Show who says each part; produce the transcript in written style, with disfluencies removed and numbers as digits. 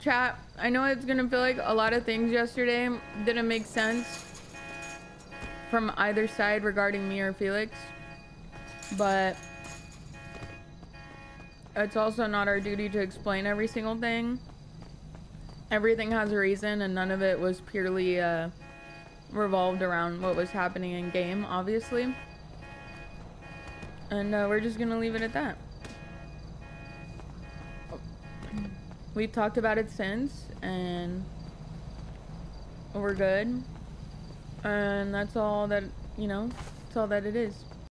Speaker 1: Chat, I know it's gonna feel like a lot of things yesterday didn't make sense from either side regarding me or Felix, but it's also not our duty to explain every single thing. Everything has a reason, and none of it was purely revolved around what was happening in game, obviously. And we're just gonna leave it at that. We've talked about it since, and we're good. And that's all that, you know, that's all that it is.